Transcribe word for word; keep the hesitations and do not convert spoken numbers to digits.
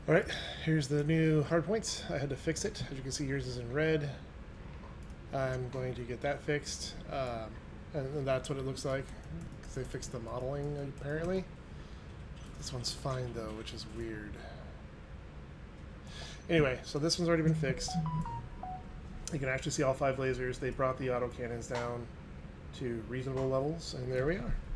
Alright, here's the new hard points. I had to fix it. As you can see, yours is in red. I'm going to get that fixed. Um, and that's what it looks like, because they fixed the modeling, apparently. This one's fine, though, which is weird. Anyway, so this one's already been fixed. You can actually see all five lasers. They brought the auto cannons down to reasonable levels, and there we are.